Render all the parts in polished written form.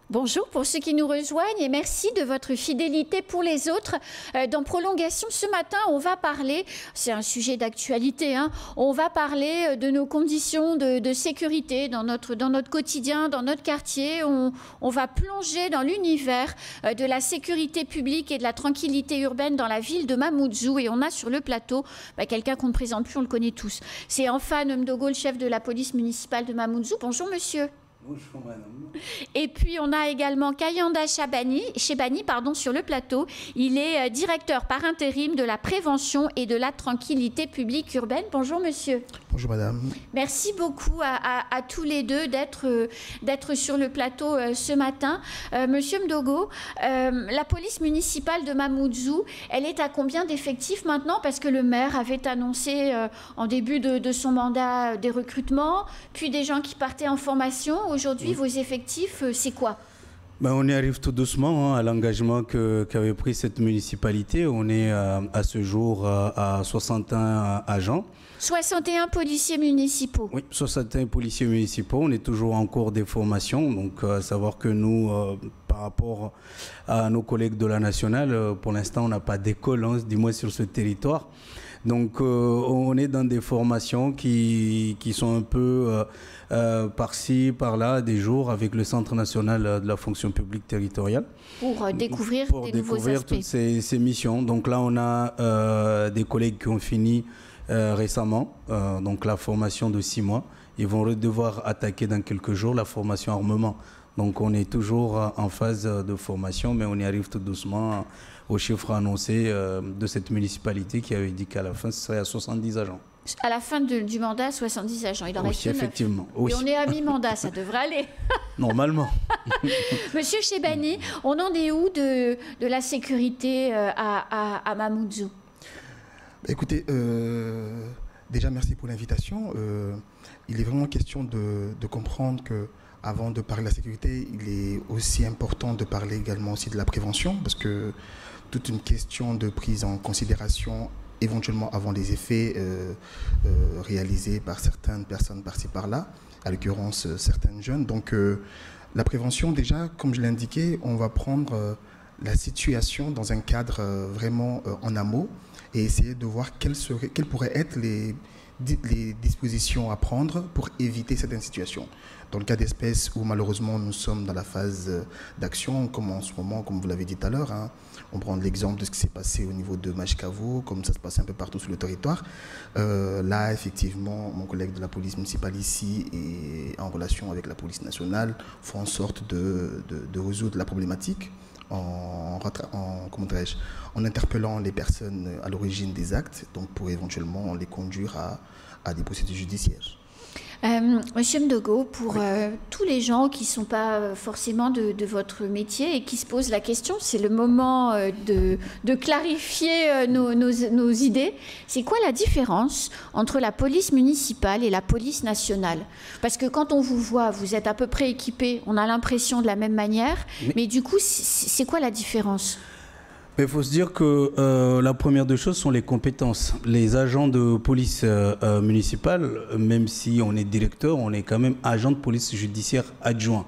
Bonjour pour ceux qui nous rejoignent et merci de votre fidélité pour les autres. Dans Prolongation, ce matin, on va parler, c'est un sujet d'actualité, on va parler de nos conditions de sécurité dans notre quotidien, dans notre quartier. On va plonger dans l'univers de la sécurité publique et de la tranquillité urbaine dans la ville de Mamoudzou. Et on a sur le plateau quelqu'un qu'on ne présente plus, on le connaît tous. C'est Anfane Mdogo, le chef de la police municipale de Mamoudzou. Bonjour monsieur. Bonjour madame. Et puis on a également Kayanda Chebani sur le plateau. Il est directeur par intérim de la prévention et de la tranquillité publique urbaine. Bonjour monsieur. Bonjour madame. Merci beaucoup à tous les deux d'être sur le plateau ce matin. Monsieur Mdogo, la police municipale de Mamoudzou, elle est à combien d'effectifs maintenant? Parce que le maire avait annoncé en début de son mandat des recrutements, puis des gens qui partaient en formation. Aujourd'hui, vos effectifs, c'est quoi? On y arrive tout doucement à l'engagement qu'avait pris cette municipalité. On est à ce jour à 61 agents. 61 policiers municipaux. Oui, 61 policiers municipaux. On est toujours en cours des formations. Donc, à savoir que nous, par rapport à nos collègues de la nationale, pour l'instant, on n'a pas d'école, du moins sur ce territoire. Donc, on est dans des formations qui sont un peu par-ci, par-là, des jours avec le Centre national de la fonction publique territoriale. Pour découvrir des nouveaux aspects. Toutes ces missions. Donc là, on a des collègues qui ont fini récemment, donc la formation de 6 mois. Ils vont devoir attaquer dans quelques jours la formation armement. Donc on est toujours en phase de formation, mais on y arrive tout doucement aux chiffres annoncés de cette municipalité qui avait dit qu'à la fin, ce serait à 70 agents. À la fin du mandat, 70 agents. Il en reste 9. Effectivement. Et on est à mi-mandat, ça devrait aller. Normalement. Monsieur Chebani, on en est où de la sécurité à Mamoudzou? Écoutez, déjà merci pour l'invitation. Il est vraiment question de comprendre que avant de parler de la sécurité, il est aussi important de parler également aussi de la prévention, parce que toute une question de prise en considération éventuellement avant les effets réalisés par certaines personnes par-ci par-là, à l'occurrence certains jeunes. Donc la prévention, déjà, comme je l'ai indiqué, on va prendre la situation dans un cadre vraiment en amont et essayer de voir quelles pourraient être les dispositions à prendre pour éviter certaines situations. Dans le cas d'espèces où malheureusement nous sommes dans la phase d'action, comme en ce moment, comme vous l'avez dit tout à l'heure, on prend l'exemple de ce qui s'est passé au niveau de Majkavo, comme ça se passe un peu partout sur le territoire. Là, effectivement, mon collègue de la police municipale ici et en relation avec la police nationale font en sorte de résoudre la problématique en interpellant les personnes à l'origine des actes, donc pour éventuellement les conduire à des procédures judiciaires. Monsieur Mdogo, pour tous les gens qui ne sont pas forcément de votre métier et qui se posent la question, c'est le moment de clarifier nos idées. C'est quoi la différence entre la police municipale et la police nationale? Parce que quand on vous voit, vous êtes à peu près équipés, on a l'impression de la même manière, mais du coup, c'est quoi la différence? Il faut se dire que la première des choses sont les compétences. Les agents de police municipale, même si on est directeur, on est quand même agent de police judiciaire adjoint.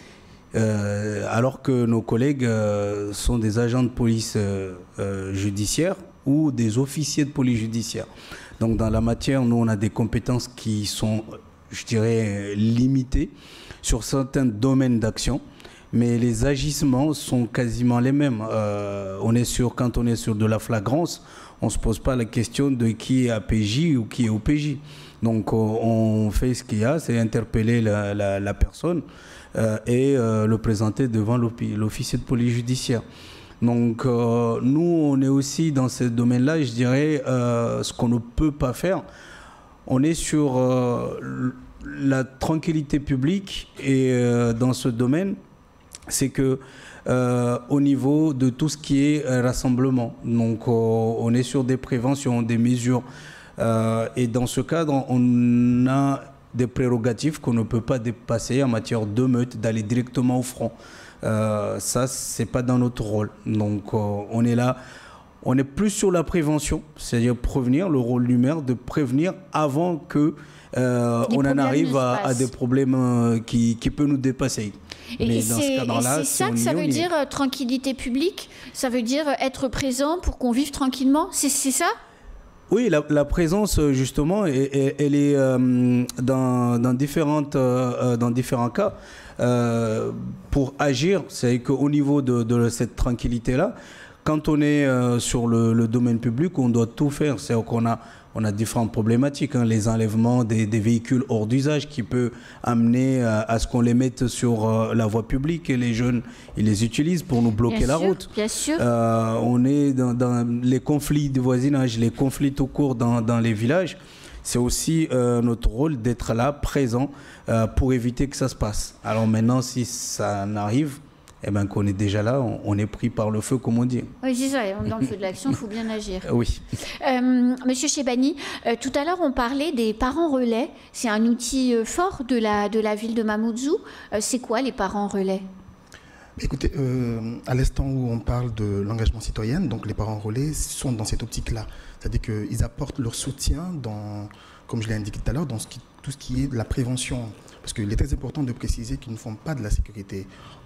Alors que nos collègues sont des agents de police judiciaire ou des officiers de police judiciaire. Donc dans la matière, nous on a des compétences qui sont, je dirais, limitées sur certains domaines d'action. Mais les agissements sont quasiment les mêmes. Quand on est sur de la flagrance, on ne se pose pas la question de qui est APJ ou qui est OPJ. Donc on fait ce qu'il y a, c'est interpeller la personne et le présenter devant l'officier de police judiciaire. Donc nous, on est aussi dans ce domaine-là, je dirais, ce qu'on ne peut pas faire. On est sur la tranquillité publique et dans ce domaine, c'est que au niveau de tout ce qui est rassemblement, donc on est sur des préventions, des mesures, et dans ce cadre, on a des prérogatives qu'on ne peut pas dépasser en matière de meute, d'aller directement au front. Ça, c'est pas dans notre rôle. Donc on est là on est plus sur la prévention, c'est-à-dire prévenir, le rôle du maire, de prévenir avant que on en arrive à des problèmes qui peuvent nous dépasser. Et c'est ça que ça veut dire, tranquillité publique? Ça veut dire être présent pour qu'on vive tranquillement? C'est ça? Oui, la présence, justement, elle est dans différents cas. Pour agir, c'est qu'au niveau de cette tranquillité-là, quand on est sur le domaine public, on doit tout faire. C'est qu'on a différentes problématiques, hein, les enlèvements des véhicules hors d'usage qui peut amener à ce qu'on les mette sur la voie publique, et les jeunes, ils les utilisent pour nous bloquer la route. Bien sûr. On est dans les conflits de voisinage, les conflits tout court dans les villages. C'est aussi notre rôle d'être là, présent, pour éviter que ça se passe. Alors maintenant, si ça en arrive, eh ben, qu'on est déjà là, on est pris par le feu, comme on dit. Oui, c'est ça. Dans le feu de l'action, il faut bien agir. Oui. Monsieur Chebani, tout à l'heure, on parlait des parents relais. C'est un outil fort de la ville de Mamoudzou. C'est quoi les parents relais? Écoutez, à l'instant où on parle de l'engagement citoyen, donc les parents relais sont dans cette optique-là. C'est-à-dire qu'ils apportent leur soutien, comme je l'ai indiqué tout à l'heure, dans tout ce qui est de la prévention. Parce qu'il est très important de préciser qu'ils ne font pas de la sécurité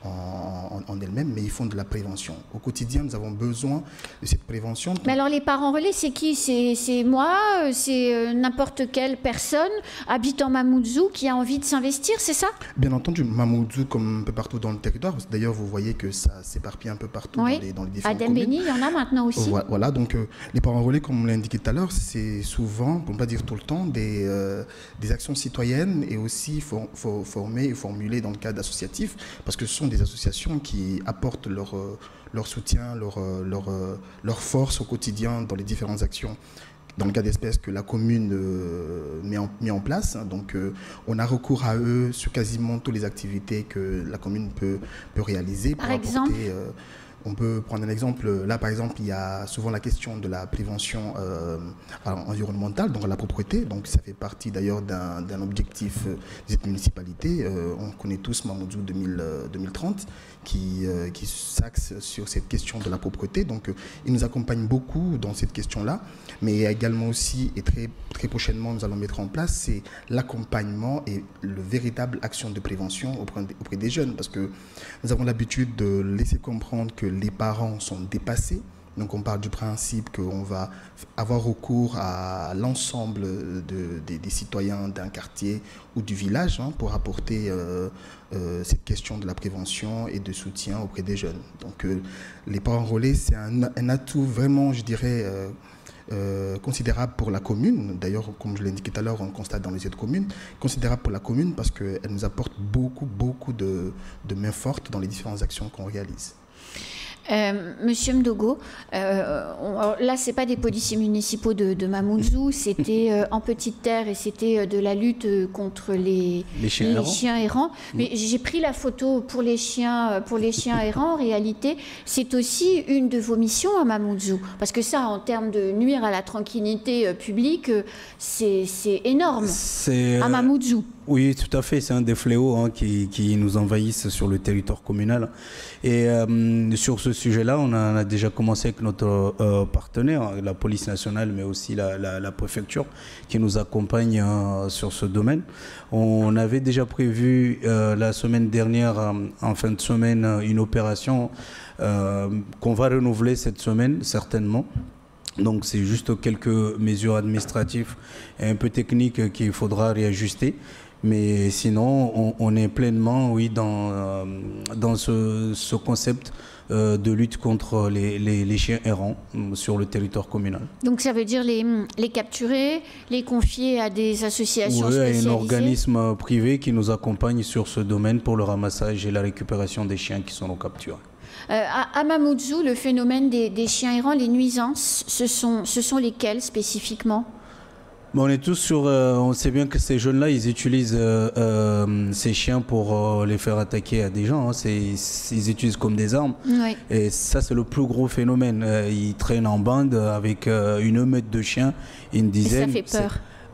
en elle-même, mais ils font de la prévention. Au quotidien, nous avons besoin de cette prévention. Mais alors les parents relais, c'est qui? C'est moi, c'est n'importe quelle personne habitant Mamoudzou qui a envie de s'investir, c'est ça? Bien entendu, Mamoudzou, comme un peu partout dans le territoire. D'ailleurs, vous voyez que ça s'éparpille un peu partout dans les différentes communes. Béni, il y en a maintenant aussi. Voilà, donc les parents relais, comme on l'a indiqué tout à l'heure, c'est souvent, pour ne pas dire tout le temps, des actions citoyennes et aussi formées et formulées dans le cadre associatif, parce que ce sont des associations qui apportent leur soutien, leur force au quotidien dans les différentes actions, dans le cas d'espèces que la commune met en place. Donc on a recours à eux sur quasiment toutes les activités que la commune peut réaliser. Par exemple on peut prendre un exemple. Là, par exemple, il y a souvent la question de la prévention environnementale, donc la propreté. Donc, ça fait partie d'ailleurs d'un objectif de cette municipalité. On connaît tous Mamoudzou 2030 qui s'axe sur cette question de la propreté. Donc, il nous accompagne beaucoup dans cette question-là. Mais également aussi, et très, très prochainement, nous allons mettre en place, c'est l'accompagnement et le véritable action de prévention auprès des jeunes. Parce que nous avons l'habitude de laisser comprendre que les parents sont dépassés. Donc on parle du principe qu'on va avoir recours à l'ensemble des citoyens d'un quartier ou du village pour apporter cette question de la prévention et de soutien auprès des jeunes. Donc les parents relais, c'est un atout vraiment, je dirais, considérable pour la commune. D'ailleurs, comme je l'ai indiqué tout à l'heure, on constate dans les autres communes, considérable pour la commune parce qu'elle nous apporte beaucoup de mains fortes dans les différentes actions qu'on réalise. Monsieur Mdogo, là, c'est pas des policiers municipaux de Mamoudzou, c'était en Petite Terre et c'était de la lutte contre les chiens errants. Mais j'ai pris la photo pour les chiens errants. En réalité, c'est aussi une de vos missions à Mamoudzou, parce que ça, en termes de nuire à la tranquillité publique, c'est énorme à Mamoudzou. Oui, tout à fait. C'est un des fléaux qui nous envahissent sur le territoire communal. Et sur ce sujet-là, on a déjà commencé avec notre partenaire, la police nationale, mais aussi la préfecture, qui nous accompagne sur ce domaine. On avait déjà prévu la semaine dernière, en fin de semaine, une opération qu'on va renouveler cette semaine, certainement. Donc c'est juste quelques mesures administratives et un peu techniques qu'il faudra réajuster. Mais sinon, on est pleinement, oui, dans ce concept de lutte contre les chiens errants sur le territoire communal. Donc ça veut dire les capturer, les confier à des associations spécialisées? Oui, à un organisme privé qui nous accompagne sur ce domaine pour le ramassage et la récupération des chiens qui sont capturés. À Mamoudzou, le phénomène des chiens errants, les nuisances, ce sont lesquelles spécifiquement? On est tous sur. On sait bien que ces jeunes-là, ils utilisent ces chiens pour les faire attaquer à des gens. Ils utilisent comme des armes. Oui. Et ça, c'est le plus gros phénomène. Ils traînent en bande avec une meute de chiens, une dizaine. Et ça fait peur.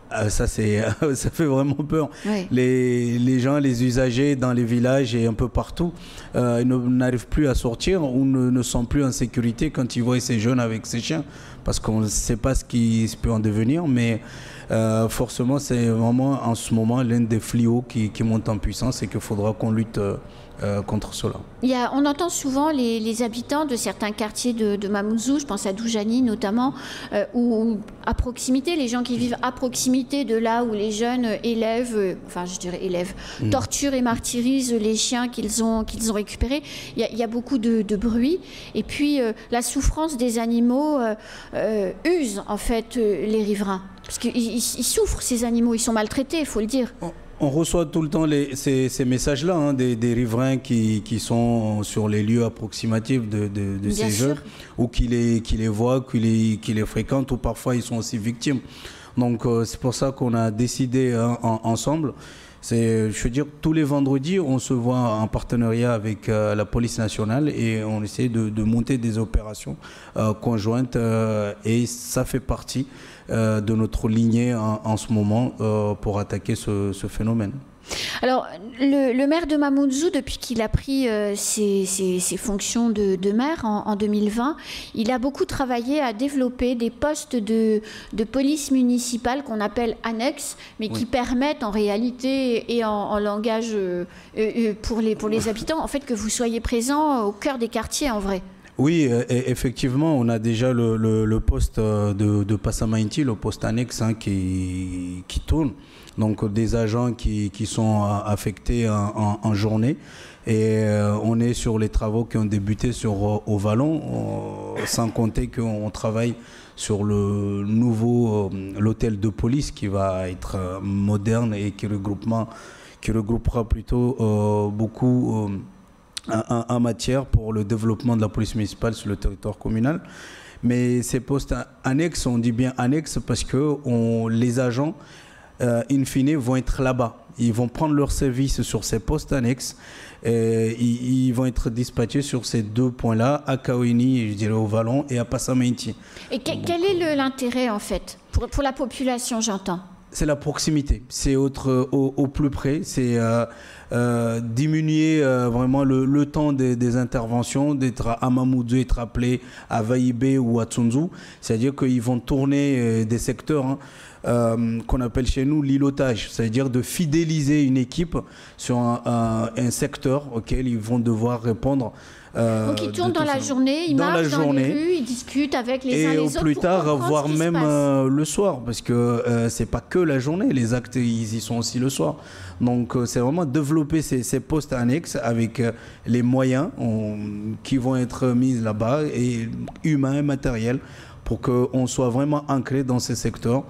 Ça, ça fait vraiment peur. Oui. Les gens, les usagers dans les villages et un peu partout, ils n'arrivent plus à sortir ou ne sont plus en sécurité quand ils voient ces jeunes avec ces chiens. Parce qu'on ne sait pas ce qui peut en devenir, mais forcément, c'est vraiment en ce moment l'un des fléaux qui monte en puissance et qu'il faudra qu'on lutte contre cela. On entend souvent les habitants de certains quartiers de Mamoudzou, je pense à Doujani notamment, ou à proximité, les gens qui vivent à proximité de là où les jeunes élèves, torturent et martyrisent les chiens qu'ils ont récupérés. Il y a beaucoup de bruit. Et puis la souffrance des animaux use en fait les riverains. Parce qu'ils souffrent, ces animaux, ils sont maltraités, il faut le dire. On reçoit tout le temps ces messages-là, hein, des riverains qui sont sur les lieux approximatifs de ces jeunes, ou qui les voient, qui les fréquentent, ou parfois ils sont aussi victimes. Donc c'est pour ça qu'on a décidé ensemble. Je veux dire, tous les vendredis, on se voit en partenariat avec la police nationale et on essaie de monter des opérations conjointes et ça fait partie de notre lignée en ce moment pour attaquer ce phénomène. Alors, le maire de Mamoudzou, depuis qu'il a pris ses fonctions de maire en 2020, il a beaucoup travaillé à développer des postes de police municipale qu'on appelle annexes, mais qui permettent en réalité et en langage pour les habitants, en fait, que vous soyez présents au cœur des quartiers en vrai. Oui, effectivement, on a déjà le poste de Passamainti, le poste annexe qui tourne. Donc des agents qui sont affectés en journée. Et on est sur les travaux qui ont débuté au Vallon, sans compter qu'on travaille sur le nouveau l'hôtel de police qui va être moderne et qui regroupera plutôt beaucoup en matière pour le développement de la police municipale sur le territoire communal. Mais ces postes annexes, on dit bien annexes parce que les agents in fine vont être là-bas. Ils vont prendre leur service sur ces postes annexes. Ils vont être dispatchés sur ces deux points-là, à Kaouini, je dirais au Vallon, et à Passamainti. Et quel est l'intérêt en fait pour la population, j'entends? C'est la proximité, c'est au plus près, c'est diminuer vraiment le temps des interventions, d'être à Mamoudzou, être appelé à Vaïbé ou à Tsunzu. C'est-à-dire qu'ils vont tourner des secteurs qu'on appelle chez nous l'îlotage, c'est-à-dire de fidéliser une équipe sur un secteur auquel ils vont devoir répondre. Donc ils tournent dans la journée, ils marchent dans les rues, ils discutent avec les uns les autres. Et au plus tard, voire même le soir, parce que c'est pas que la journée, les actes ils y sont aussi le soir. Donc c'est vraiment développer ces postes annexes avec les moyens qui vont être mis là-bas, et humains et matériels, pour qu'on soit vraiment ancré dans ces secteurs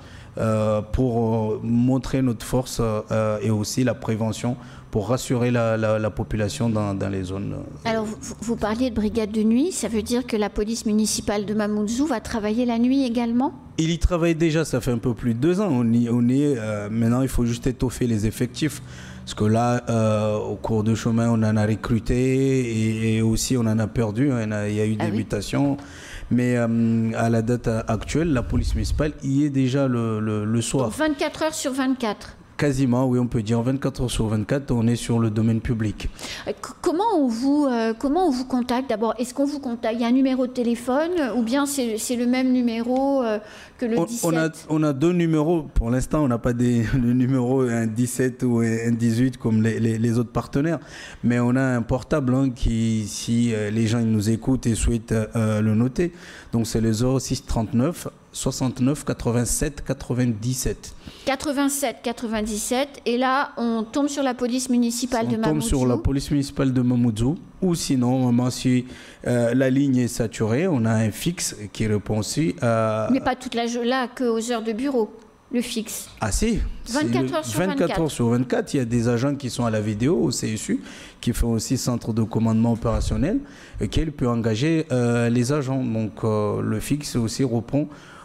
pour montrer notre force et aussi la prévention, pour rassurer la population dans les zones. Alors, vous parliez de brigade de nuit, ça veut dire que la police municipale de Mamoudzou va travailler la nuit également? Il y travaille déjà, ça fait un peu plus de 2 ans. Maintenant, il faut juste étoffer les effectifs. Parce que là, au cours de chemin, on en a recruté et aussi on en a perdu. Il y a eu des mutations. Mais à la date actuelle, la police municipale y est déjà le soir. Donc 24 heures sur 24. Quasiment, oui, on peut dire 24 heures sur 24, on est sur le domaine public. Comment on vous contacte d'abord? Est-ce qu'on vous contacte? Il y a un numéro de téléphone ou bien c'est le même numéro que le 17? On a 2 numéros. Pour l'instant, on n'a pas le numéro un 17 ou un 18 comme les autres partenaires. Mais on a un portable si les gens nous écoutent et souhaitent le noter. Donc c'est le 06 39 69 87 97. 87 97, et là on tombe sur la police municipale de Mamoudzou. On tombe sur la police municipale de Mamoudzou, ou sinon si la ligne est saturée, on a un fixe qui répond aussi à... Mais pas toute là qu'aux heures de bureau, le fixe. Ah si, 24 heures sur 24. 24 heures sur 24, il y a des agents qui sont à la vidéo au CSU, qui font aussi centre de commandement opérationnel, et qui peut engager les agents. Donc le fixe aussi répond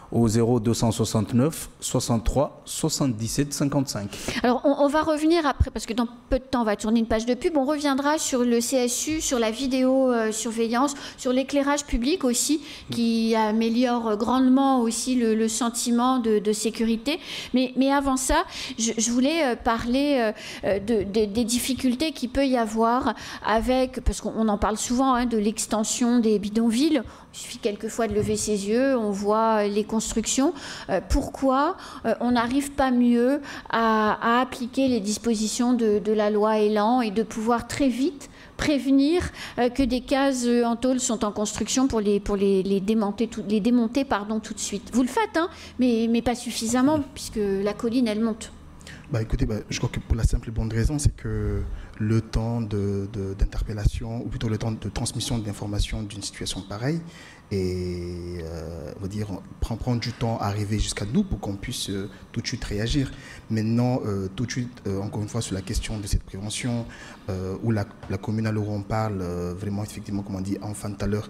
au 0269 63 77 55. Alors, on va revenir après, parce que dans peu de temps, on va tourner une page de pub. On reviendra sur le CSU, sur la vidéosurveillance, sur l'éclairage public aussi, qui améliore grandement aussi le sentiment de sécurité. Mais avant ça, je voulais parler des difficultés qu'il peut y avoir avec, parce qu'on en parle souvent, hein, de l'extension des bidonvilles. Il suffit quelquefois de lever ses yeux, on voit les constructions. Pourquoi on n'arrive pas mieux à appliquer les dispositions de la loi Elan et de pouvoir très vite prévenir que des cases en tôle sont en construction pour les démonter tout de suite. Vous le faites, hein, mais pas suffisamment, puisque la colline, elle monte. Écoutez, je crois que pour la simple et bonne raison, c'est que le temps d'interpellation, ou plutôt le temps de transmission d'informations d'une situation pareille, et on va dire, prendre du temps à arriver jusqu'à nous pour qu'on puisse tout de suite réagir. Maintenant, tout de suite, encore une fois, sur la question de cette prévention, où la commune à l'euro on parle, vraiment, effectivement, comme on dit enfin tout à l'heure,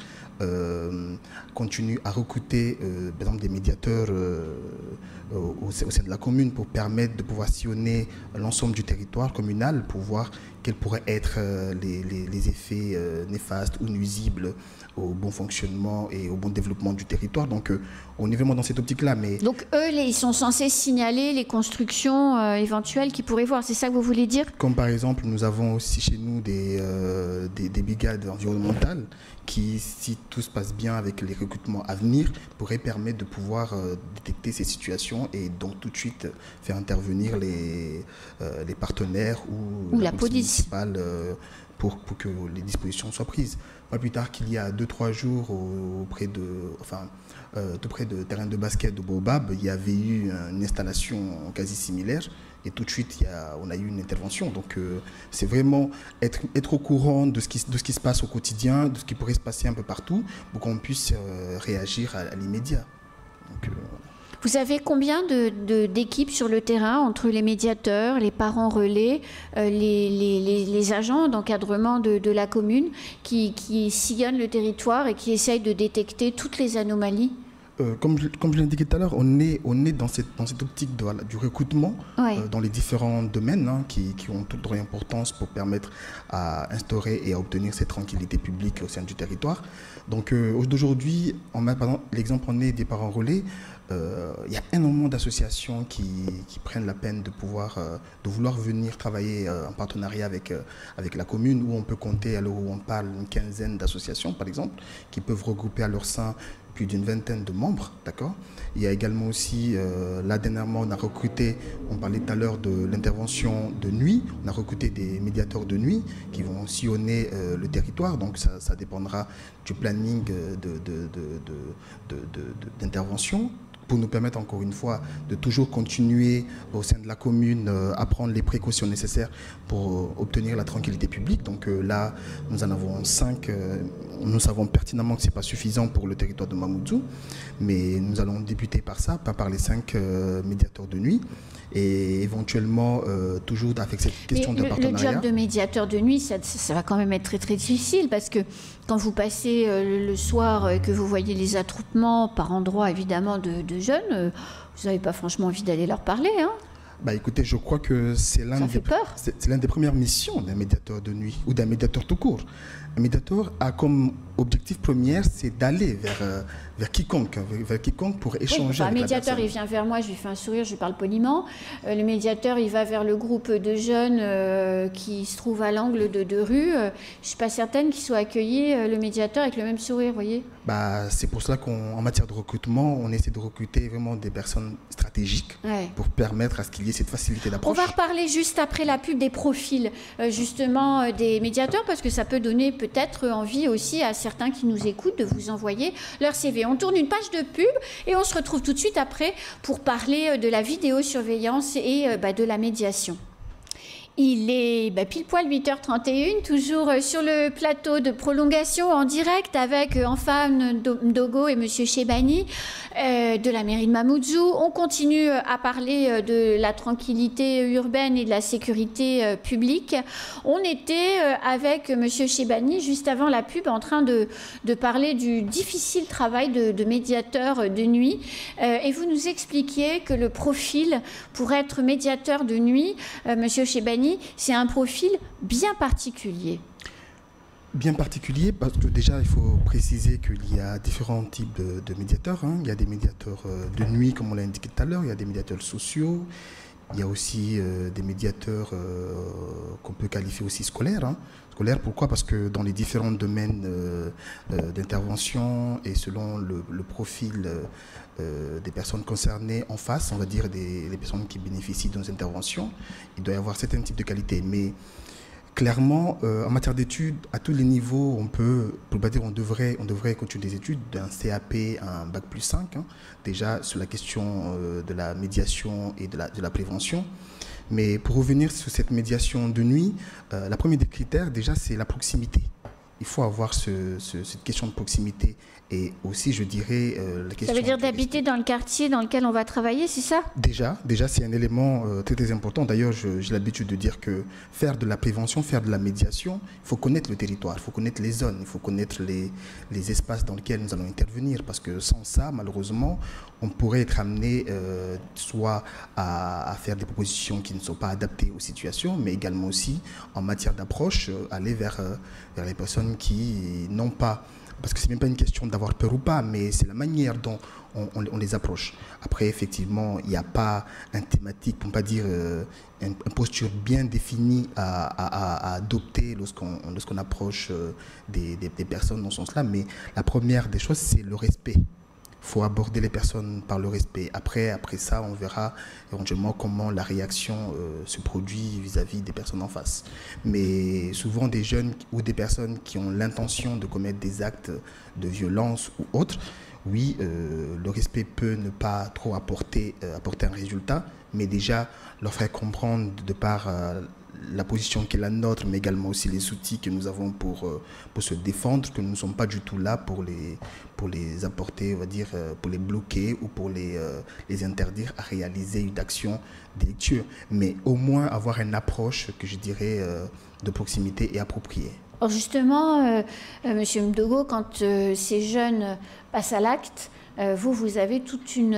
continue à recruter, par exemple, des médiateurs au sein de la commune pour permettre de pouvoir sillonner l'ensemble du territoire communal pour voir quels pourraient être les effets néfastes ou nuisibles au bon fonctionnement et au bon développement du territoire. Donc, on est vraiment dans cette optique-là. Donc, eux, ils sont censés signaler les constructions éventuelles qu'ils pourraient voir. C'est ça que vous voulez dire? Comme par exemple, nous avons aussi chez nous des brigades environnementales qui, si tout se passe bien avec les recrutements à venir, pourraient permettre de pouvoir détecter ces situations et donc tout de suite faire intervenir les partenaires ou la police municipale pour que les dispositions soient prises. Pas plus tard qu'il y a 2-3 jours, tout près de terrain de basket de Baobab, il y avait eu une installation quasi similaire et tout de suite on a eu une intervention. Donc c'est vraiment être au courant de ce qui se passe au quotidien, de ce qui pourrait se passer un peu partout pour qu'on puisse réagir à l'immédiat. Donc, Vous avez combien d'équipes sur le terrain, entre les médiateurs, les parents relais, les agents d'encadrement de la commune qui sillonnent le territoire et qui essayent de détecter toutes les anomalies? Comme je l'ai indiqué tout à l'heure, on est dans cette optique du recrutement dans les différents domaines qui ont toute leur importance pour permettre à instaurer et à obtenir cette tranquillité publique au sein du territoire. Donc aujourd'hui, par exemple, l'exemple on est des parents relais. Il y a énormément d'associations qui prennent la peine de vouloir venir travailler en partenariat avec la commune, où on peut compter, à l'heure où on parle, une quinzaine d'associations par exemple, qui peuvent regrouper à leur sein plus d'une vingtaine de membres, d'accord. Il y a également aussi, là dernièrement, on a recruté, on parlait tout à l'heure de l'intervention de nuit, on a recruté des médiateurs de nuit qui vont sillonner le territoire, donc ça dépendra du planning d'intervention, pour nous permettre encore une fois de toujours continuer au sein de la commune à prendre les précautions nécessaires pour obtenir la tranquillité publique. Donc là, nous en avons 5. Nous savons pertinemment que ce n'est pas suffisant pour le territoire de Mamoudzou, mais nous allons débuter par ça, par les 5 médiateurs de nuit. Et éventuellement, toujours avec cette question de partenariat. Le job de médiateur de nuit, ça va quand même être très très difficile, parce que quand vous passez le soir, que vous voyez les attroupements par endroits évidemment de jeunes, vous n'avez pas franchement envie d'aller leur parler, hein? Écoutez, je crois que c'est l'une des premières missions d'un médiateur de nuit ou d'un médiateur tout court. Un médiateur a comme objectif premier, c'est d'aller vers quiconque pour échanger avec la personne. Le médiateur, il vient vers moi, je lui fais un sourire, je lui parle poliment. Le médiateur, il va vers le groupe de jeunes qui se trouve à l'angle de rue. Je ne suis pas certaine qu'ils soient accueillis, le médiateur, avec le même sourire, vous voyez. C'est pour cela qu'en matière de recrutement, on essaie de recruter vraiment des personnes stratégiques pour permettre à ce qu'il y ait cette facilité d'approche. On va reparler juste après la pub des profils, justement, des médiateurs, parce que ça peut donner peut-être envie aussi à certains qui nous écoutent de vous envoyer leur CV. On tourne une page de pub et on se retrouve tout de suite après pour parler de la vidéosurveillance et de la médiation. Il est pile poil 8h31, toujours sur le plateau de prolongation en direct avec Anfan Mdogo et M. Chebani de la mairie de Mamoudzou. On continue à parler de la tranquillité urbaine et de la sécurité publique. On était avec M. Chebani juste avant la pub en train de parler du difficile travail de médiateur de nuit. Et vous nous expliquiez que le profil pour être médiateur de nuit, M. Chebani, c'est un profil bien particulier. Bien particulier parce que déjà il faut préciser qu'il y a différents types de médiateurs. Il y a des médiateurs de nuit comme on l'a indiqué tout à l'heure, il y a des médiateurs sociaux, il y a aussi des médiateurs qu'on peut qualifier aussi scolaires. Scolaires, pourquoi? Parce que dans les différents domaines d'intervention et selon le profil des personnes concernées en face, on va dire les personnes qui bénéficient de nos interventions, il doit y avoir certains types de qualités. Mais clairement, en matière d'études, à tous les niveaux, on devrait continuer des études d'un CAP à un bac+5, déjà sur la question de la médiation et de la prévention. Mais pour revenir sur cette médiation de nuit, la première des critères, déjà, c'est la proximité. Il faut avoir cette question de proximité et aussi, je dirais, la question... Ça veut dire d'habiter dans le quartier dans lequel on va travailler, c'est ça? Déjà, c'est un élément très, très important. D'ailleurs, j'ai l'habitude de dire que faire de la prévention, faire de la médiation, il faut connaître le territoire, il faut connaître les zones, il faut connaître les espaces dans lesquels nous allons intervenir. Parce que sans ça, malheureusement, on pourrait être amené soit à faire des propositions qui ne sont pas adaptées aux situations, mais également aussi, en matière d'approche, aller vers les personnes qui n'ont pas... Parce que ce n'est même pas une question d'avoir peur ou pas, mais c'est la manière dont on les approche. Après, effectivement, il n'y a pas un thématique, pour ne pas dire une posture bien définie à adopter lorsqu'on approche des personnes dans ce sens-là. Mais la première des choses, c'est le respect. Il faut aborder les personnes par le respect. Après ça, on verra éventuellement comment la réaction se produit vis-à-vis des personnes en face. Mais souvent, des jeunes ou des personnes qui ont l'intention de commettre des actes de violence ou autres, oui, le respect peut ne pas trop apporter un résultat, mais déjà leur faire comprendre de par la position qui est la nôtre, mais également aussi les outils que nous avons pour se défendre, que nous ne sommes pas du tout là pour les apporter, on va dire, pour les bloquer ou pour les interdire à réaliser une action délictueuse. Mais au moins avoir une approche que je dirais de proximité et appropriée. Alors justement, Monsieur Mdogo, quand ces jeunes passent à l'acte, vous avez toute une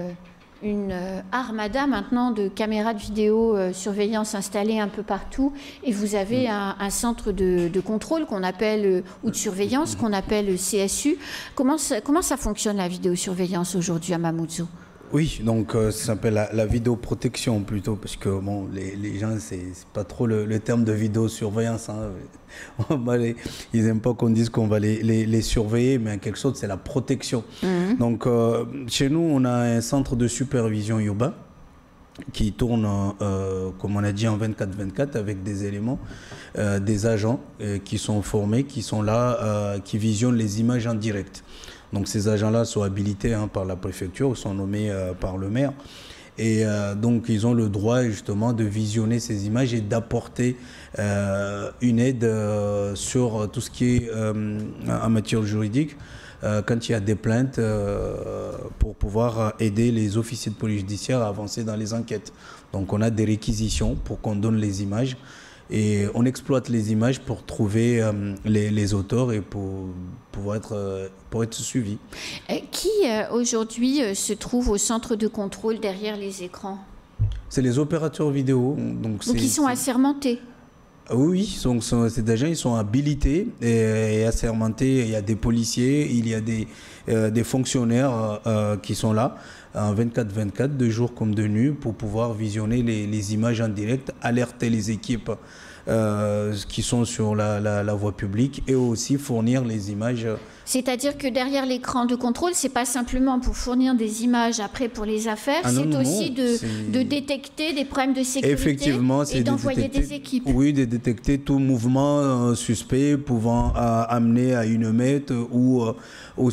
armada maintenant de caméras de vidéosurveillance installées un peu partout et vous avez un centre de contrôle qu'on appelle, ou de surveillance qu'on appelle CSU. Comment ça fonctionne la vidéosurveillance aujourd'hui à Mamoudzou? Oui, donc ça s'appelle la vidéoprotection plutôt, parce que bon, les gens, c'est pas trop le terme de vidéosurveillance. Ils n'aiment pas qu'on dise qu'on va les surveiller, mais en quelque sorte, c'est la protection. Donc chez nous, on a un centre de supervision urbain qui tourne, comme on a dit, en 24/24 avec des éléments, des agents qui sont formés, qui sont là, qui visionnent les images en direct. Donc ces agents-là sont habilités par la préfecture, sont nommés par le maire. Et donc ils ont le droit justement de visionner ces images et d'apporter une aide sur tout ce qui est en matière juridique, quand il y a des plaintes, pour pouvoir aider les officiers de police judiciaire à avancer dans les enquêtes. Donc on a des réquisitions pour qu'on donne les images. Et on exploite les images pour trouver les auteurs et pour être suivi. Qui aujourd'hui se trouve au centre de contrôle derrière les écrans? C'est les opérateurs vidéo. Donc ils sont assermentés? Oui, ces agents, ils sont habilités et assermentés. Il y a des policiers, il y a des fonctionnaires qui sont là en 24/24, de jour comme de nuit, pour pouvoir visionner les images en direct, alerter les équipes qui sont sur la voie publique et aussi fournir les images. C'est-à-dire que derrière l'écran de contrôle, c'est pas simplement pour fournir des images après pour les affaires, c'est aussi de détecter des problèmes de sécurité et d'envoyer des équipes. Oui, de détecter tout mouvement suspect pouvant amener à une meute ou aussi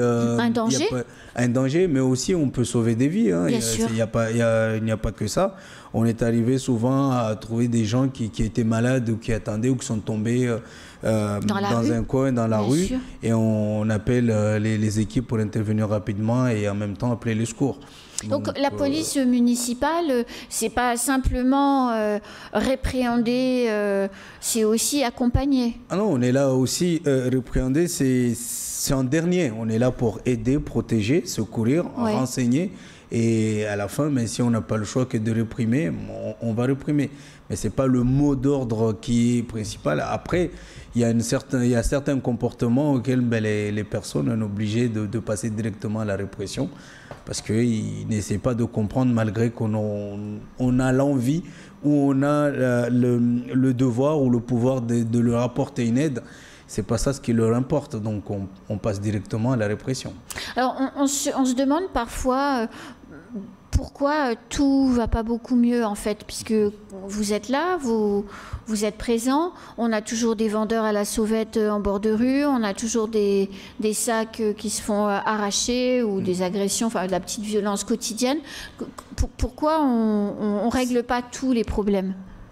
un danger. Un danger, mais aussi on peut sauver des vies. Hein. Bien sûr. Il n'y a pas que ça. On est arrivé souvent à trouver des gens qui étaient malades ou qui attendaient ou qui sont tombés dans un coin, dans la rue. Sûr. Et on appelle les équipes pour intervenir rapidement et en même temps appeler les secours. Donc la police municipale, c'est pas simplement répréhender, c'est aussi accompagner. Ah non, on est là aussi, répréhender, c'est en dernier. On est là pour aider, protéger, secourir, renseigner. Et à la fin, mais si on n'a pas le choix que de réprimer, on va réprimer. Mais ce n'est pas le mot d'ordre qui est principal. Après, il y a certains comportements auxquels les personnes sont obligées de passer directement à la répression parce qu'ils n'essaient pas de comprendre malgré qu'on a l'envie ou on a le devoir ou le pouvoir de leur apporter une aide. C'est pas ça ce qui leur importe, donc on passe directement à la répression. Alors on se demande parfois pourquoi tout va pas beaucoup mieux en fait, puisque vous êtes là, vous êtes présents, on a toujours des vendeurs à la sauvette en bord de rue, on a toujours des sacs qui se font arracher ou des agressions, enfin de la petite violence quotidienne. Pourquoi on règle pas tous les problèmes ?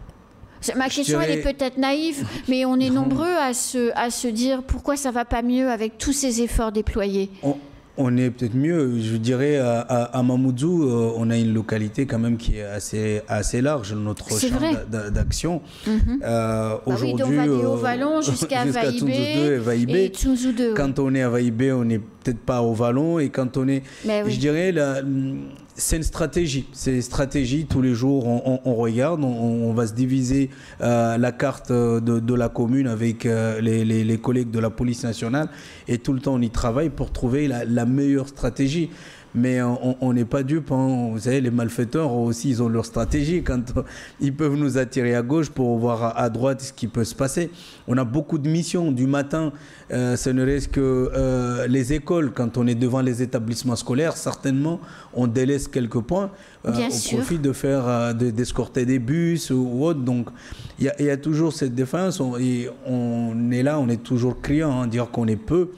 Ma question, elle est peut-être naïve, mais on est nombreux à se dire pourquoi ça ne va pas mieux avec tous ces efforts déployés. On est peut-être mieux, je dirais, à Mamoudzou, on a une localité quand même qui est assez large, notre champ d'action. Aujourd'hui, on va de Haut-Vallon jusqu'à Vaïbé et Tsunzu 2. Quand on est à Vaïbé, on n'est peut-être pas au Vallon, et quand on est, je dirais, c'est une stratégie. C'est une stratégie. Tous les jours, on regarde, on va se diviser la carte de la commune avec les collègues de la police nationale. Et tout le temps, on y travaille pour trouver la meilleure stratégie. Mais on n'est pas dupes. Hein. Vous savez, les malfaiteurs aussi, ils ont leur stratégie. Quand ils peuvent nous attirer à gauche pour voir à droite ce qui peut se passer. On a beaucoup de missions du matin. Ce ne reste que les écoles. Quand on est devant les établissements scolaires, certainement, on délaisse quelques points au profit de faire d'escorter des bus ou autre. Donc, il y a toujours cette défense. On est là, on est toujours criant, hein, dire qu'on est peu.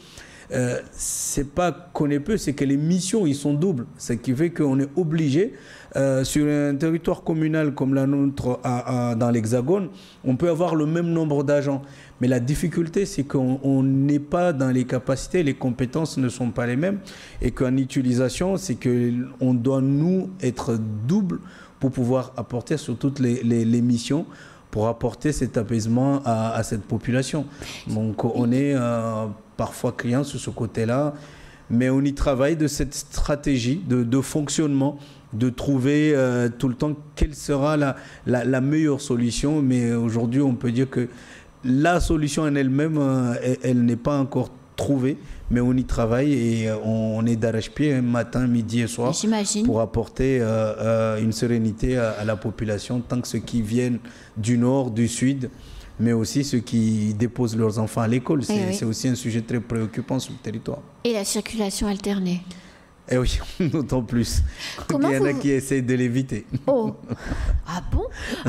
C'est pas qu'on est peu, c'est que les missions ils sont doubles, ce qui fait qu'on est obligé sur un territoire communal comme la nôtre dans l'Hexagone, on peut avoir le même nombre d'agents, mais la difficulté c'est qu'on n'est pas dans les capacités, les compétences ne sont pas les mêmes, et qu'en utilisation c'est qu'on doit nous être double pour pouvoir apporter sur toutes les missions, pour apporter cet apaisement à cette population. Donc on est parfois criant sur ce côté-là, mais on y travaille de cette stratégie de fonctionnement, de trouver tout le temps quelle sera la meilleure solution. Mais aujourd'hui, on peut dire que la solution en elle-même, elle n'est pas encore trouvée, mais on y travaille et on est d'arrache-pied matin, midi et soir pour apporter une sérénité à la population, tant que ceux qui viennent du nord, du sud, mais aussi ceux qui déposent leurs enfants à l'école. C'est aussi un sujet très préoccupant sur le territoire. Et la circulation alternée. Eh oui, d'autant plus. Il y en a qui essayent de l'éviter. Oh, ah bon?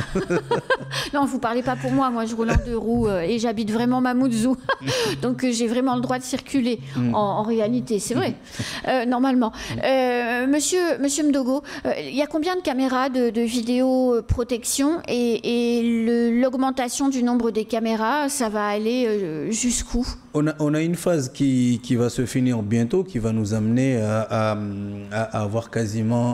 Non, vous ne parlez pas pour moi. Moi, je roule en 2 roues et j'habite vraiment Mamoudzou. Donc, j'ai vraiment le droit de circuler. En réalité, c'est vrai, normalement. Monsieur Mdogo, il y a combien de caméras de vidéoprotection et l'augmentation du nombre des caméras, ça va aller jusqu'où? On a une phase qui va se finir bientôt, qui va nous amener à avoir quasiment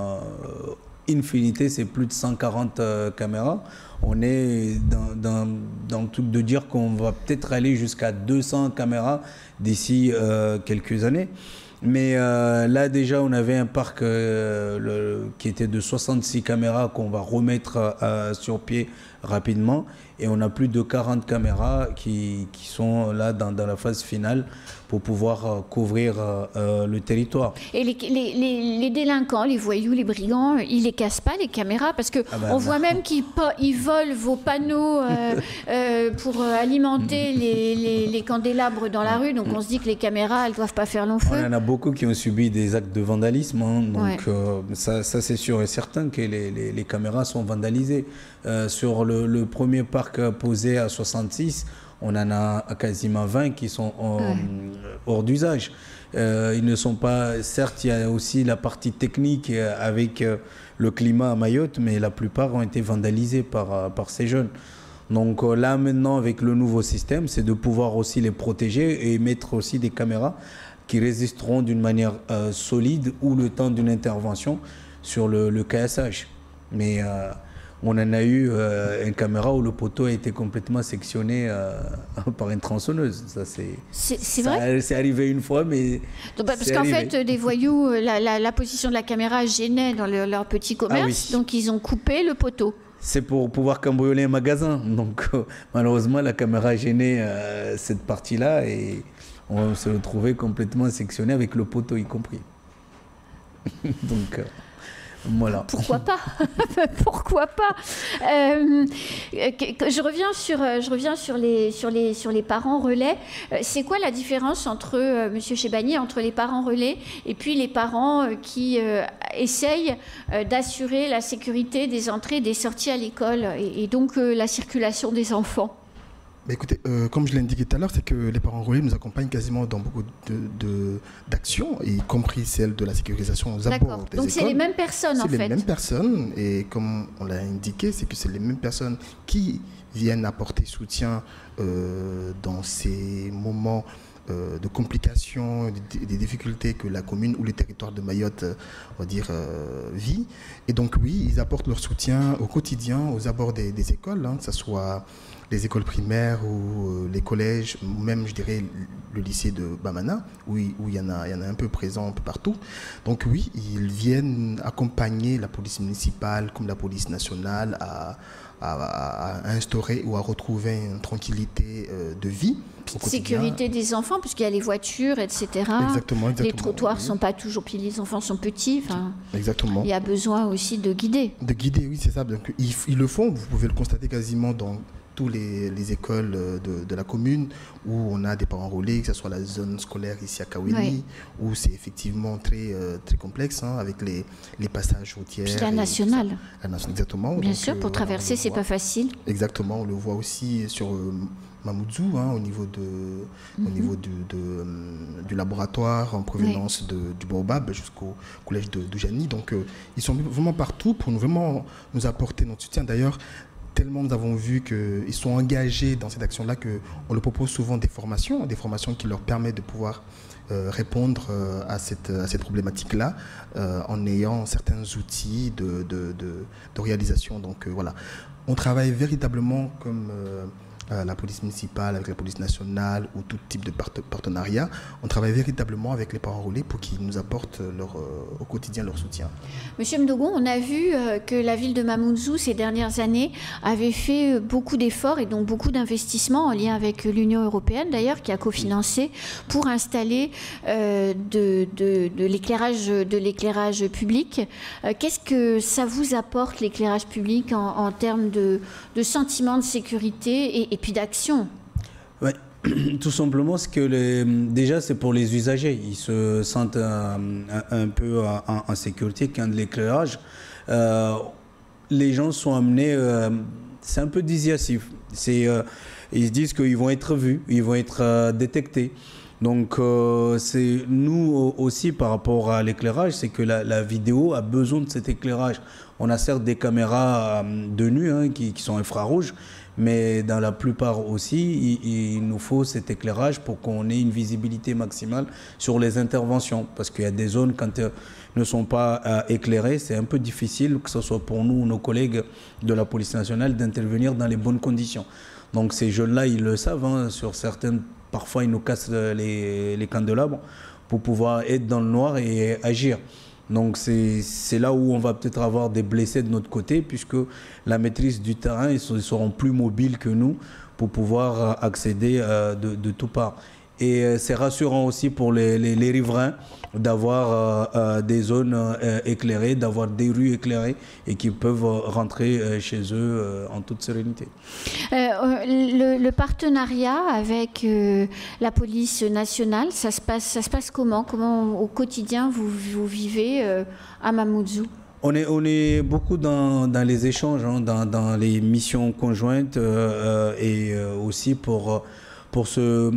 infinité, c'est plus de 140 caméras. On est dans le truc de dire qu'on va peut-être aller jusqu'à 200 caméras d'ici quelques années. Mais là déjà on avait un parc qui était de 66 caméras qu'on va remettre sur pied rapidement, et on a plus de 40 caméras qui sont là dans la phase finale pour pouvoir couvrir le territoire. Et les délinquants, les voyous, les brigands, ils les cassent pas les caméras, parce que on voit même qu'ils volent vos panneaux pour alimenter les candélabres dans la rue. Donc on se dit que les caméras, elles doivent pas faire long feu. On en a beaucoup qui ont subi des actes de vandalisme, hein, donc ça c'est sûr et certain que les caméras sont vandalisées. Sur le premier parc posé à 66, on en a quasiment 20 qui sont hors d'usage. Ils ne sont pas, certes, il y a aussi la partie technique avec le climat à Mayotte, mais la plupart ont été vandalisés par ces jeunes. Donc là, maintenant, avec le nouveau système, c'est de pouvoir aussi les protéger et mettre aussi des caméras qui résisteront d'une manière solide ou le temps d'une intervention sur le KSH. Mais on en a eu une caméra où le poteau a été complètement sectionné par une tronçonneuse. C'est vrai? C'est arrivé une fois, mais parce qu'en fait, les voyous, la position de la caméra gênait dans leur petit commerce, donc ils ont coupé le poteau. C'est pour pouvoir cambrioler un magasin. Donc malheureusement, la caméra gênait cette partie-là et on se retrouvait complètement sectionné avec le poteau y compris. Donc... voilà. Pourquoi pas? Pourquoi pas? Je reviens sur les parents relais. C'est quoi la différence entre, Monsieur Chebani, entre les parents relais et puis les parents qui essayent d'assurer la sécurité des entrées et des sorties à l'école et donc la circulation des enfants? Écoutez, comme je l'ai indiqué tout à l'heure, c'est que les parents relais nous accompagnent quasiment dans beaucoup d'actions, y compris celle de la sécurisation aux abords des écoles. Donc c'est les mêmes personnes en fait. C'est les mêmes personnes et comme on l'a indiqué, c'est que c'est les mêmes personnes qui viennent apporter soutien dans ces moments de complications, des difficultés que la commune ou le territoire de Mayotte, on va dire, vit. Et donc oui, ils apportent leur soutien au quotidien aux abords des écoles, que ce soit les écoles primaires ou les collèges, ou même, je dirais, le lycée de Bamana, où il y en a un peu présent un peu partout. Donc oui, ils viennent accompagner la police municipale comme la police nationale à instaurer ou à retrouver une tranquillité de vie. Sécurité des enfants, puisqu'il y a les voitures, etc. Exactement. Les trottoirs ne sont pas toujours, puis les enfants sont petits. Exactement. Il y a besoin aussi de guider. De guider, oui, c'est ça. Donc, ils le font, vous pouvez le constater quasiment dans toutes les écoles de la commune où on a des parents relais, que ce soit la zone scolaire ici à Kawéni, où c'est effectivement très, très complexe, avec les passages routiers. Puis la nationale. Exactement. Bien sûr, pour traverser, c'est pas facile. Exactement, on le voit aussi sur Mamoudzou, au niveau du laboratoire en provenance du Baobab jusqu'au collège de Jani. Donc, ils sont vraiment partout pour vraiment nous apporter notre soutien. D'ailleurs, tellement nous avons vu qu'ils sont engagés dans cette action-là qu'on leur propose souvent des formations qui leur permettent de pouvoir répondre à cette problématique-là en ayant certains outils de réalisation. Donc voilà, on travaille véritablement comme la police municipale, avec la police nationale ou tout type de partenariat. On travaille véritablement avec les parents relais pour qu'ils nous apportent au quotidien leur soutien. Monsieur Mdogo, on a vu que la ville de Mamoudzou, ces dernières années, avait fait beaucoup d'efforts et donc beaucoup d'investissements en lien avec l'Union européenne, d'ailleurs, qui a cofinancé pour installer de l'éclairage public. Qu'est-ce que ça vous apporte, l'éclairage public, en termes de sentiment de sécurité et puis d'action? Ouais. Tout simplement, parce que déjà, c'est pour les usagers. Ils se sentent un peu en sécurité quand de l'éclairage. Les gens sont amenés... c'est un peu dissuasif. Ils se disent qu'ils vont être vus, ils vont être détectés. Donc, c'est nous aussi, par rapport à l'éclairage, c'est que la vidéo a besoin de cet éclairage. On a certes des caméras de nuit qui sont infrarouges, mais dans la plupart aussi, il nous faut cet éclairage pour qu'on ait une visibilité maximale sur les interventions. Parce qu'il y a des zones, quand elles ne sont pas éclairées, c'est un peu difficile, que ce soit pour nous ou nos collègues de la police nationale, d'intervenir dans les bonnes conditions. Donc ces jeunes-là, ils le savent, sur certaines, parfois ils nous cassent les candélabres pour pouvoir être dans le noir et agir. Donc c'est là où on va peut-être avoir des blessés de notre côté, puisque la maîtrise du terrain, ils seront plus mobiles que nous pour pouvoir accéder de toutes parts. Et c'est rassurant aussi pour les riverains d'avoir des zones éclairées, d'avoir des rues éclairées et qui peuvent rentrer chez eux en toute sérénité. Le partenariat avec la police nationale, ça se passe comment? Comment au quotidien vous vivez à Mamoudzou? On est beaucoup dans les échanges, hein, dans les missions conjointes et aussi pour se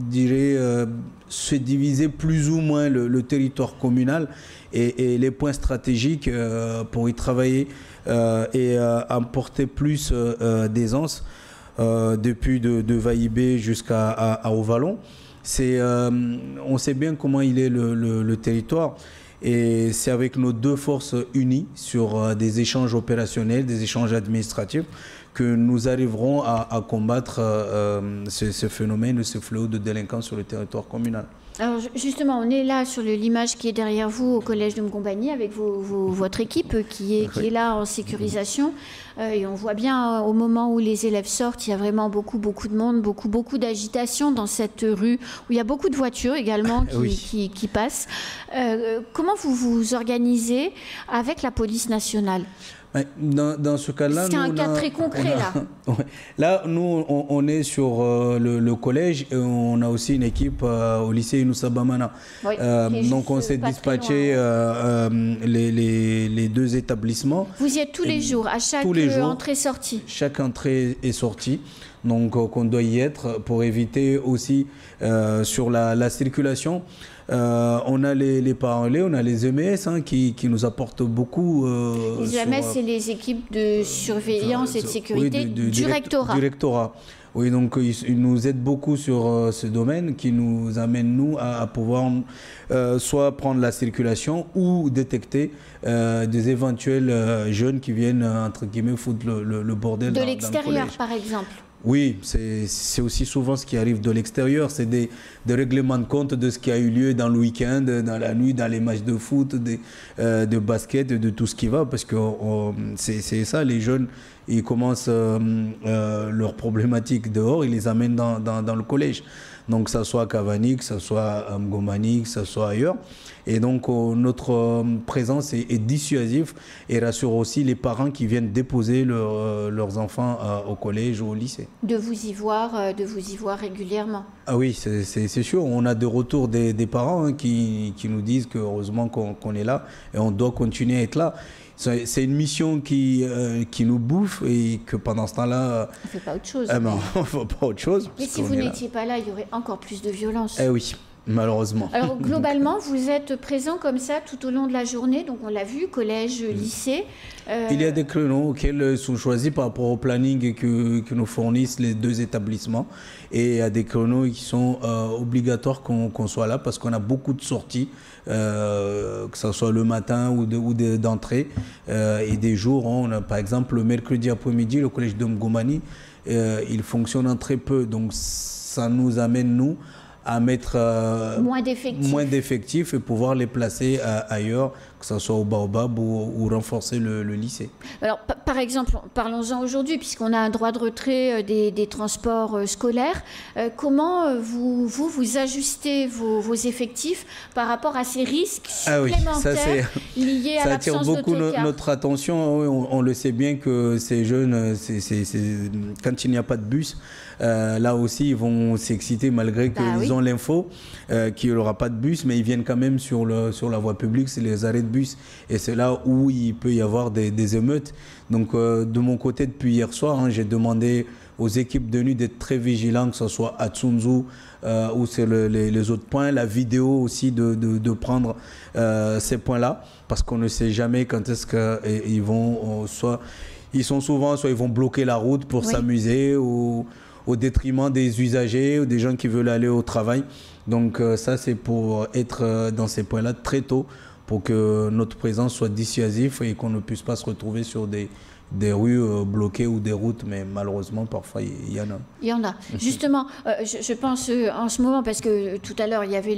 diviser plus ou moins le territoire communal et les points stratégiques pour y travailler et apporter plus d'aisance depuis de Vaïbé jusqu'à Ovalon. On sait bien comment il est le territoire. Et c'est avec nos deux forces unies sur des échanges opérationnels, des échanges administratifs, que nous arriverons à combattre ce phénomène, ce fléau de délinquance sur le territoire communal. Alors justement, on est là sur l'image qui est derrière vous au collège de Mgombani avec votre équipe qui est là en sécurisation. Et on voit bien au moment où les élèves sortent, il y a vraiment beaucoup de monde, beaucoup d'agitation dans cette rue où il y a beaucoup de voitures également qui passent. Comment vous vous organisez avec la police nationale ? Dans ce cas-là, c'est un cas très concret là. Là, nous, on est sur le collège et on a aussi une équipe au lycée Inoussa Bamana. Oui, donc on s'est dispatché les deux établissements. Vous y êtes tous les jours, à chaque entrée-sortie. Chaque entrée et sortie. Donc qu'on doit y être pour éviter aussi sur la circulation. On a les parents relais, on a les EMS qui nous apportent beaucoup. Les EMS, c'est les équipes de surveillance et de sécurité du rectorat. Du rectorat. Oui, donc ils nous aident beaucoup sur ce domaine qui nous amène, nous, à pouvoir soit prendre la circulation ou détecter des éventuels jeunes qui viennent, entre guillemets, foutre le bordel de l'extérieur, par exemple. Oui, c'est aussi souvent ce qui arrive de l'extérieur. C'est des règlements de compte de ce qui a eu lieu dans le week-end, dans la nuit, dans les matchs de foot, de basket, de tout ce qui va. Parce que c'est ça, les jeunes, ils commencent leurs problématiques dehors, ils les amènent dans le collège. Donc que ce soit à Cavani, que ce soit à Mgombani, que ce soit ailleurs. Et donc notre présence est dissuasive et rassure aussi les parents qui viennent déposer leurs enfants au collège ou au lycée. De vous y voir régulièrement. Ah oui, c'est sûr. On a des retours des parents qui nous disent que heureusement qu'on est là et on doit continuer à être là. C'est une mission qui nous bouffe et que pendant ce temps-là... On ne fait pas autre chose. On ne fait pas autre chose. Mais si vous n'étiez pas là, il y aurait encore plus de violence. Eh oui, malheureusement. Alors globalement, vous êtes présent comme ça tout au long de la journée. Donc on l'a vu, collège, lycée. Il y a des créneaux auxquels sont choisis par rapport au planning que nous fournissent les deux établissements. Et il y a des créneaux qui sont obligatoires qu'on soit là parce qu'on a beaucoup de sorties. Que ce soit le matin ou d'entrée et des jours, on a, par exemple le mercredi après-midi, le collège de Mgombani, il fonctionne en très peu, donc ça nous amène nous à mettre moins d'effectifs et pouvoir les placer ailleurs, que ce soit au Baobab ou renforcer le lycée. Alors, par exemple, parlons-en aujourd'hui, puisqu'on a un droit de retrait des transports scolaires. Comment vous ajustez vos effectifs par rapport à ces risques supplémentaires liés à l'absence d'autocars ? Ça attire beaucoup notre attention. On le sait bien que ces jeunes, quand il n'y a pas de bus, là aussi, ils vont s'exciter malgré qu'ils ont l'info qu'il n'y aura pas de bus, mais ils viennent quand même sur la voie publique, c'est les arrêts de bus. Et c'est là où il peut y avoir des émeutes. Donc, de mon côté, depuis hier soir, j'ai demandé aux équipes de nuit d'être très vigilants, que ce soit à Tsunzu ou sur les autres points. La vidéo aussi, de prendre ces points-là, parce qu'on ne sait jamais quand est-ce qu'ils vont, soit ils vont bloquer la route pour s'amuser ou au détriment des usagers ou des gens qui veulent aller au travail. Donc ça, c'est pour être dans ces points-là très tôt, pour que notre présence soit dissuasive et qu'on ne puisse pas se retrouver sur des rues bloquées ou des routes, mais malheureusement, parfois, il y en a. Il y en a. Justement, je pense en ce moment, parce que tout à l'heure, il y avait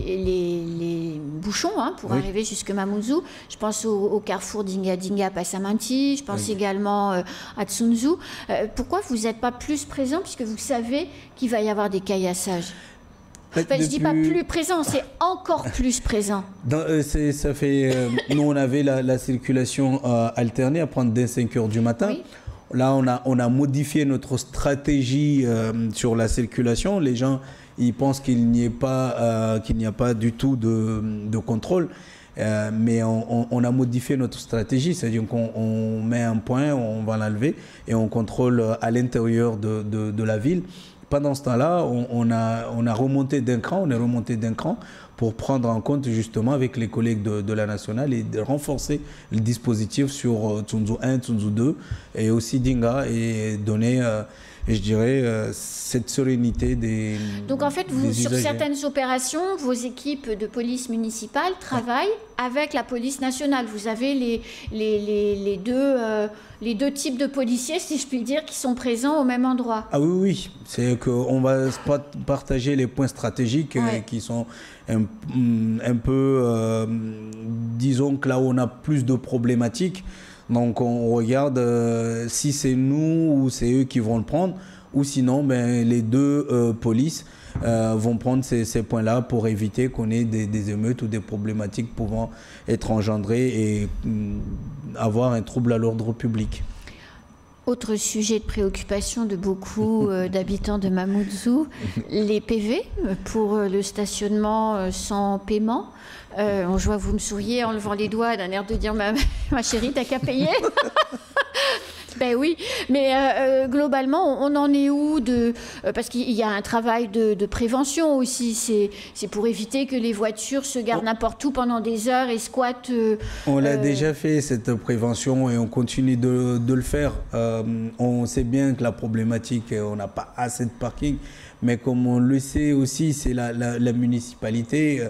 les bouchons pour arriver jusque Mamoudzou. Je pense au carrefour d'Inga Passamanti. Je pense également à Tsunzu. Pourquoi vous n'êtes pas plus présent, puisque vous savez qu'il va y avoir des caillassages ? Je ne dis pas plus présent, c'est encore plus présent. Ça fait, nous, on avait la circulation alternée à prendre dès 5 h du matin. Oui. Là, on a modifié notre stratégie sur la circulation. Les gens, ils pensent qu'il n'y a pas du tout de contrôle. mais on a modifié notre stratégie, c'est-à-dire qu'on met un point, on va l'enlever et on contrôle à l'intérieur de la ville. Pendant ce temps-là, on est remonté d'un cran pour prendre en compte justement avec les collègues de la nationale et de renforcer le dispositif sur Tsunzu 1, Tsunzu 2 et aussi Dinga et donner, je dirais, cette sérénité des Donc en fait, sur usagers. certaines opérations, vos équipes de police municipale travaillent avec la police nationale. Vous avez les deux types de policiers, si je puis dire, qui sont présents au même endroit. Ah oui, oui, c'est qu'on va partager les points stratégiques qui sont un peu, disons que là où on a plus de problématiques, donc on regarde si c'est nous ou c'est eux qui vont le prendre, ou sinon les deux polices vont prendre ces points-là pour éviter qu'on ait des émeutes ou des problématiques pouvant être engendrées et avoir un trouble à l'ordre public. Autre sujet de préoccupation de beaucoup d'habitants de Mamoudzou, les PV pour le stationnement sans paiement. Je vois que vous me souriez en levant les doigts d'un air de dire ma chérie, t'as qu'à payer. Ben oui, mais globalement, on en est où parce qu'il y a un travail de prévention aussi. C'est pour éviter que les voitures se gardent n'importe où pendant des heures et squattent. On l'a déjà fait, cette prévention, et on continue de le faire. On sait bien que la problématique, on n'a pas assez de parking, mais comme on le sait aussi, c'est la municipalité.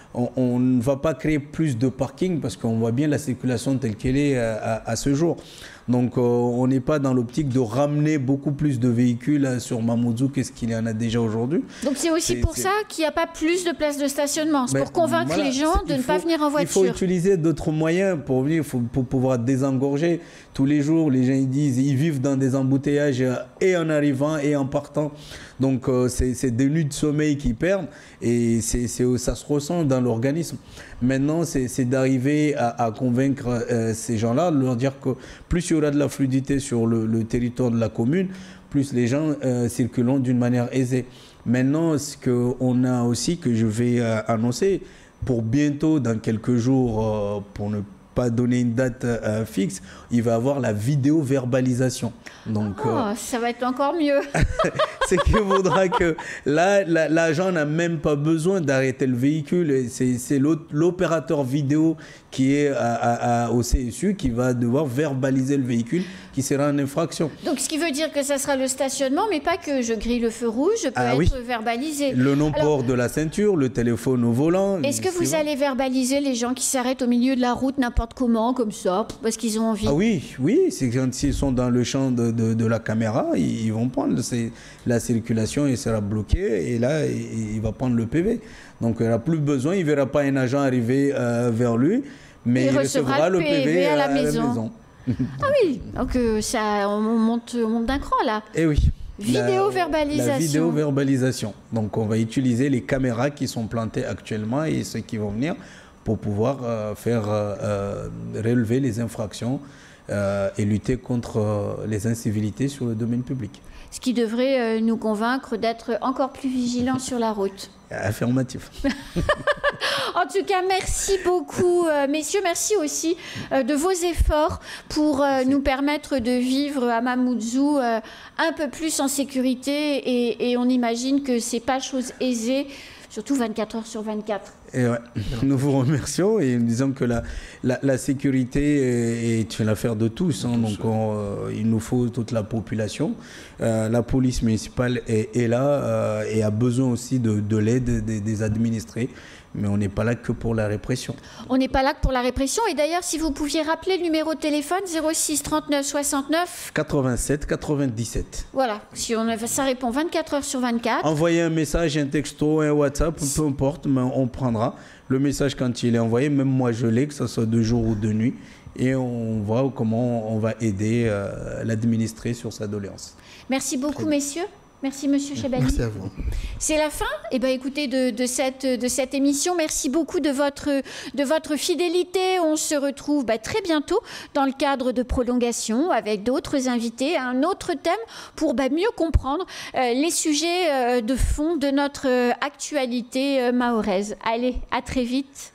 On ne va pas créer plus de parking parce qu'on voit bien la circulation telle qu'elle est à ce jour. Donc on n'est pas dans l'optique de ramener beaucoup plus de véhicules sur Mamoudzou qu'est-ce qu'il y en a déjà aujourd'hui. Donc c'est aussi pour ça qu'il n'y a pas plus de places de stationnement. C'est pour convaincre les gens de ne pas venir en voiture. Il faut utiliser d'autres moyens pour venir, pour pouvoir désengorger. Tous les jours, les gens ils vivent dans des embouteillages et en arrivant et en partant. Donc c'est des nuits de sommeil qu'ils perdent et ça se ressent dans l'organisme. Maintenant, c'est d'arriver à convaincre ces gens-là, de leur dire que plus il y aura de la fluidité sur le territoire de la commune, plus les gens circuleront d'une manière aisée. Maintenant, ce qu'on a aussi, que je vais annoncer, pour bientôt, dans quelques jours, pour ne pas donner une date fixe, il va y avoir la vidéo-verbalisation. Donc, ça va être encore mieux. C'est qu'il vaudra que là, l'agent n'a même pas besoin d'arrêter le véhicule. C'est l'opérateur vidéo qui est au CSU qui va devoir verbaliser le véhicule qui sera en infraction. Donc, ce qui veut dire que ça sera le stationnement, mais pas que je grille le feu rouge, je peux être verbalisé. Le non-port de la ceinture, le téléphone au volant. Est-ce que vous allez verbaliser les gens qui s'arrêtent au milieu de la route n'importe comment, comme ça, parce qu'ils ont envie? Ah oui, c'est quand ils sont dans le champ de la caméra, ils vont prendre la circulation, il sera bloqué et là, il va prendre le PV. Donc, il n'aura plus besoin, il ne verra pas un agent arriver vers lui, mais il recevra le PV à la maison. Ah oui, donc on monte d'un cran là. Eh oui. Vidéo-verbalisation. La vidéo-verbalisation. Donc, on va utiliser les caméras qui sont plantées actuellement et ceux qui vont venir pour pouvoir faire relever les infractions et lutter contre les incivilités sur le domaine public. Ce qui devrait nous convaincre d'être encore plus vigilants sur la route. Affirmatif. En tout cas, merci beaucoup, messieurs. Merci aussi de vos efforts pour nous permettre de vivre à Mamoudzou un peu plus en sécurité. Et on imagine que ce n'est pas chose aisée, surtout 24 heures sur 24. Et ouais, nous vous remercions et nous disons que la sécurité est une affaire de tous. Donc il nous faut toute la population. La police municipale est là et a besoin aussi de l'aide des administrés. Mais on n'est pas là que pour la répression. On n'est pas là que pour la répression. Et d'ailleurs, si vous pouviez rappeler le numéro de téléphone 06 39 69 87 97. Voilà, ça répond 24 heures sur 24. Envoyez un message, un texto, un WhatsApp, peu importe, mais on prendra le message quand il est envoyé. Même moi, je l'ai, que ce soit de jour ou de nuit. Et on voit comment on va aider l'administré sur sa doléance. Merci beaucoup, messieurs. Merci, Monsieur Chebali. Merci à vous. C'est la fin. Eh bien, écoutez, de cette émission. Merci beaucoup de votre fidélité. On se retrouve très bientôt dans le cadre de prolongation avec d'autres invités, un autre thème pour mieux comprendre les sujets de fond de notre actualité mahoraise. Allez, à très vite.